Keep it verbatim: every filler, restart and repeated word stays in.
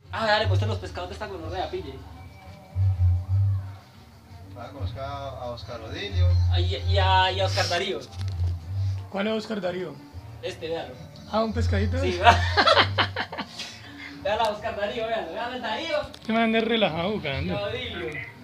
Ah, dale, pues los pescados de esta gonorrea, pille. Ah, conozca a Oscar Odilio. Ah, y, y a, y a Oscar Darío. ¿Cuál es Oscar Darío? Este, véalo. Ah, un pescadito. Sí, va. Véala a Oscar Darío, véalo. Véala a Darío. Se me anda relajado Y jugando. a Odilio.